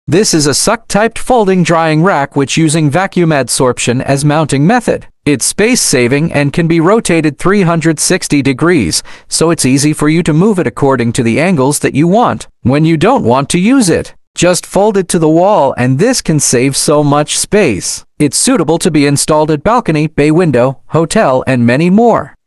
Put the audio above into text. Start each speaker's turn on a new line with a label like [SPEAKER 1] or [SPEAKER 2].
[SPEAKER 1] This is a suck-typed folding drying rack which using vacuum adsorption as mounting method. It's space-saving and can be rotated 360 degrees, so it's easy for you to move it according to the angles that you want. When you don't want to use it, just fold it to the wall and this can save so much space. It's suitable to be installed at balcony, bay window, hotel, and many more.